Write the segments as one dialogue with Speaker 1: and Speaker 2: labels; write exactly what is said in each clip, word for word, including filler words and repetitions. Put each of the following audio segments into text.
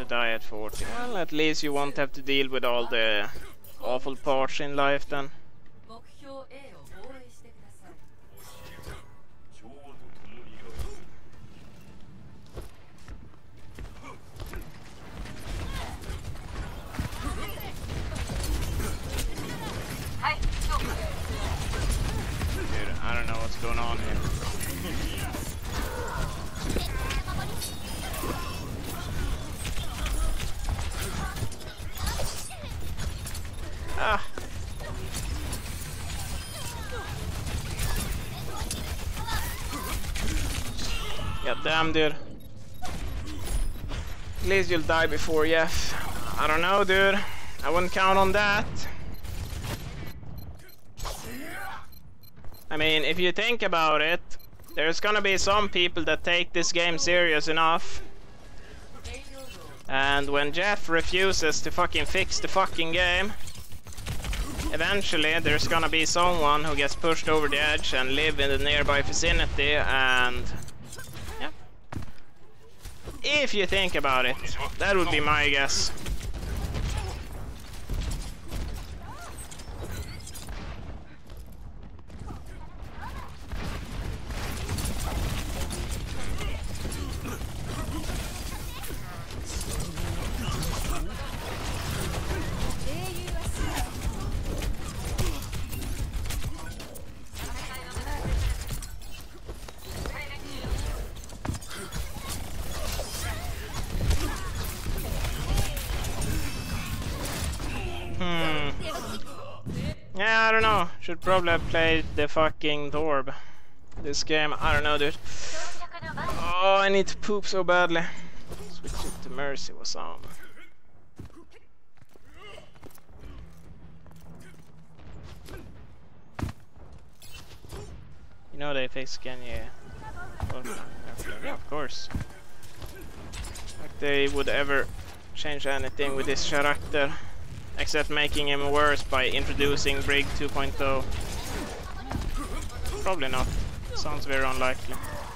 Speaker 1: die at forty. Well, at least you won't have to deal with all the awful parts in life then. Dude, I don't know what's going on here. Ah. God damn, dude. At least you'll die before Jeff. I don't know, dude. I wouldn't count on that. I mean, if you think about it, there's gonna be some people that take this game serious enough. And when Jeff refuses to fucking fix the fucking game, eventually there's gonna be someone who gets pushed over the edge and live in the nearby vicinity, and yeah. If you think about it, that would be my guess. Yeah, I don't know. Should probably have played the fucking Thorb. This game, I don't know, dude. Oh, I need to poop so badly. Switch it to Mercy was on. You know they face Kanye. Well, yeah, of course. Like they would ever change anything with this character. Except making him worse by introducing Brig two point oh. Probably not. Sounds very unlikely.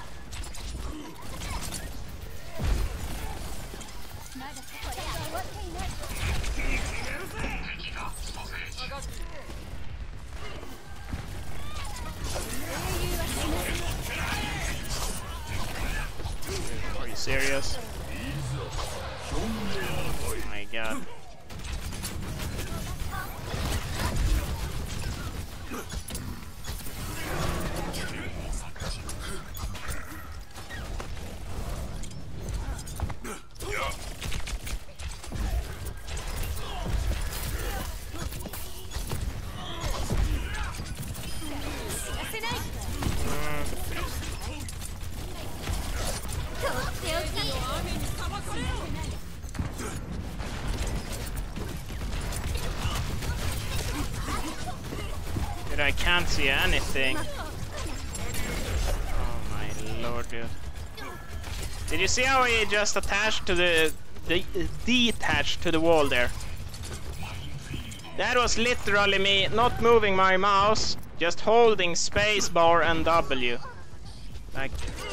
Speaker 1: Are you serious? Oh my god. Dude, I can't see anything. Oh my lord, dude. Did you see how he just attached to the, the detached to the wall there? That was literally me not moving my mouse, just holding space bar and W. Like,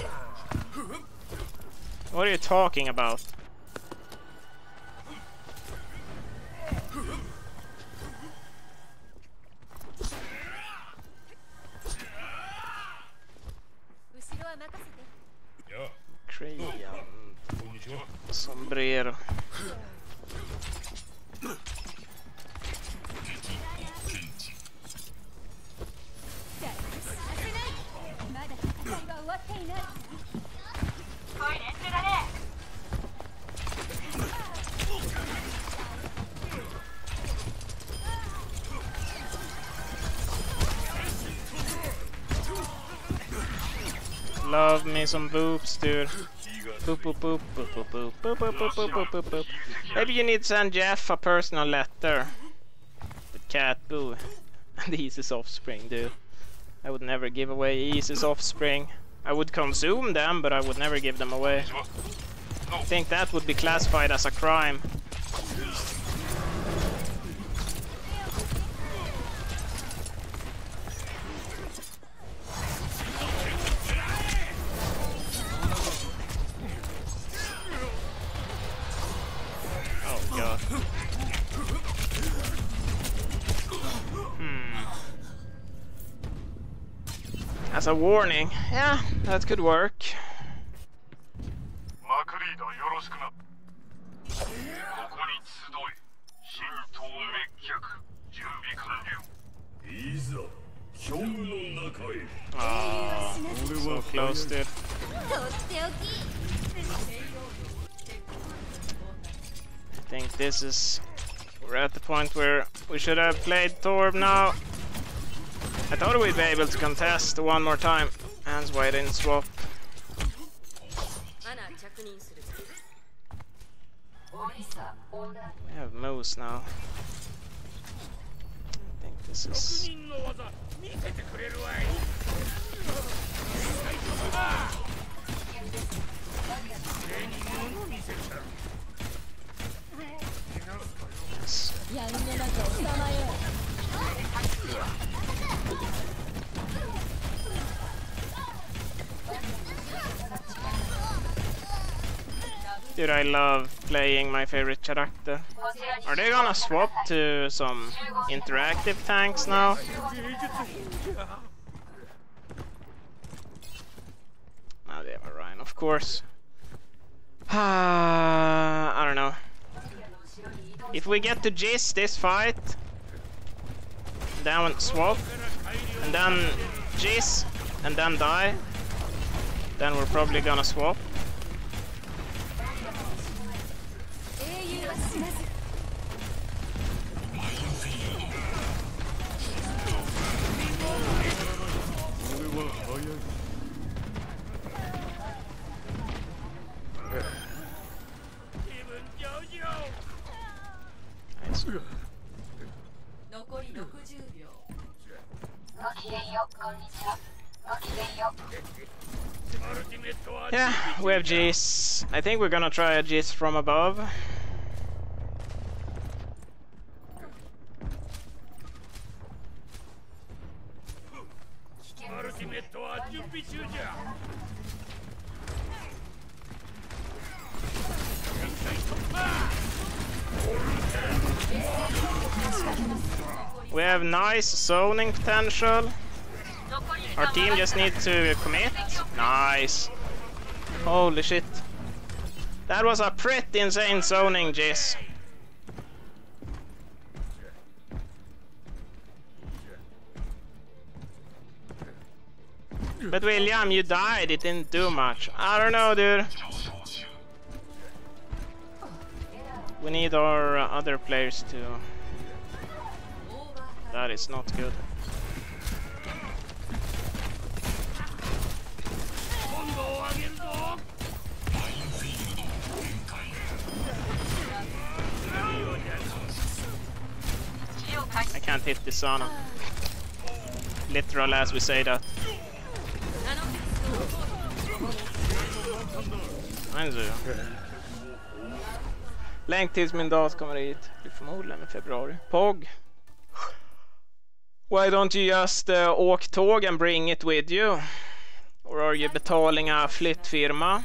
Speaker 1: what are you talking about? Crayon. Sombrero. Love me some boobs, dude. Boop boop boop boop boop boop boop boop boop boop boop boop boop. Maybe you need to send Jeff a personal letter. The cat boo. And Isis offspring, dude. I would never give away Isis offspring. I would consume them, but I would never give them away. I think that would be classified as a crime. Hmm. As a warning. Yeah, that could work. Oh, so close, dude. I think this is... We're at the point where we should have played Torb now. I thought we'd be able to contest one more time. Hence why I didn't swap. We have Moose now. I think this is... Dude, I love playing my favorite character. Are they gonna swap to some interactive tanks now? Now they have Orion, of course. I don't know. If we get to Jizz this fight, then swap, and then Jizz, and then die, then we're probably gonna swap. Yeah, we have Jizz. I think we're gonna try a Jizz from above. We have nice zoning potential. Our team just needs to commit. Nice. Holy shit. That was a pretty insane zoning, Jizz. But William, you died. It didn't do much. I don't know, dude. We need our uh, other players to... That is not good. I can't hit the Sana. Literal as we say that. Länk tills min dator kommer hit. Det blir förmodligen i februari. Pog. Why don't you just uh, åk tåg and bring it with you? Or are you betaling a flyttfirma?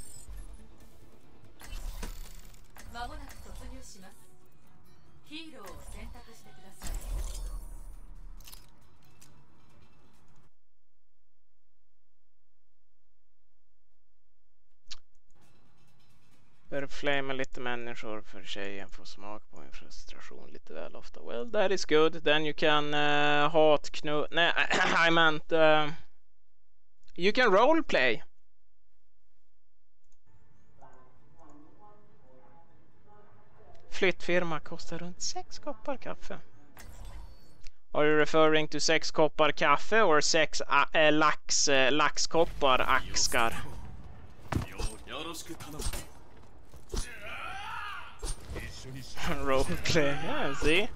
Speaker 1: Bör flama lite människor för tjejen får smak på en frustration lite väl ofta. Well, that is good. Then you can uh, hat knu... Nej, I meant... Uh, you can roleplay. Flyttfirma kostar runt sex koppar kaffe. Are you referring to sex koppar kaffe or sex uh, lax, uh, laxkoppar axkar? Roleplay, yeah, see?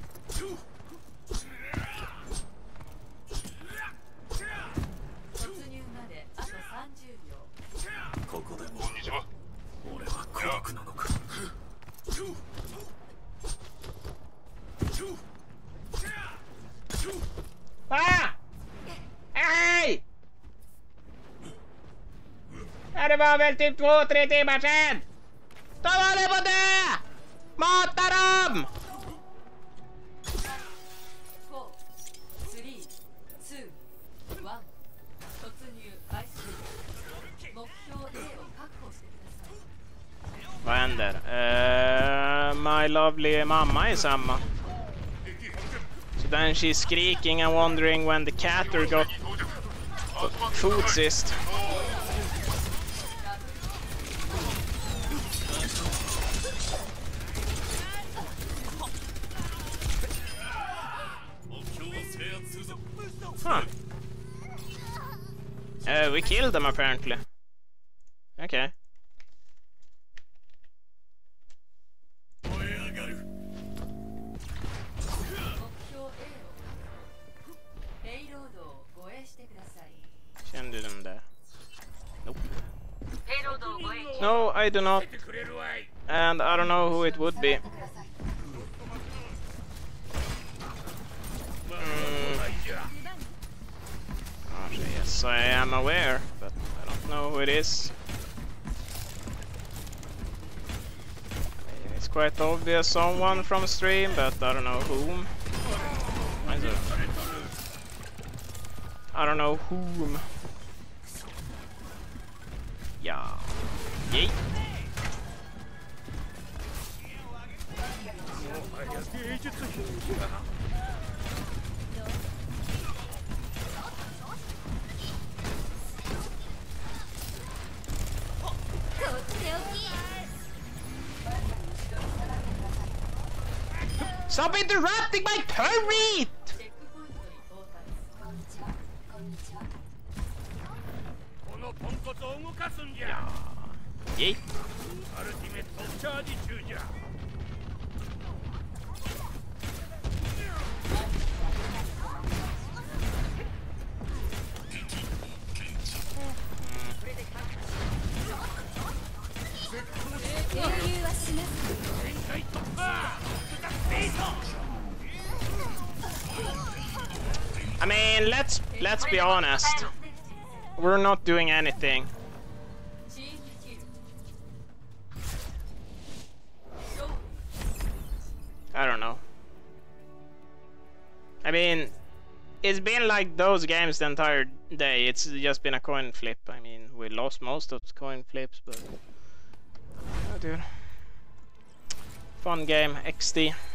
Speaker 1: Ah! Hej! Ja, det var väl typ två, tre timmar sedan! De håller på att dö! Mata him! Vad händer? Uh, my lovely mamma is hemma. So then she's screaming and wondering when the catter got food sist. Huh. Uh, we killed them apparently. Okay. Kände dem där? Nope. No, I do not. And I don't know who it would be. Mm. Oh, yes, I am aware, but I don't know who it is. It's quite obvious someone from stream, but I don't know whom. I don't know whom. Yeah. Yay. Stop interrupting my turret! Yeah. Yay. I mean, let's let's be honest. We're not doing anything. I don't know. I mean, it's been like those games the entire day. It's just been a coin flip. I mean, we lost most of the coin flips, but oh, dude. Fun game, X D.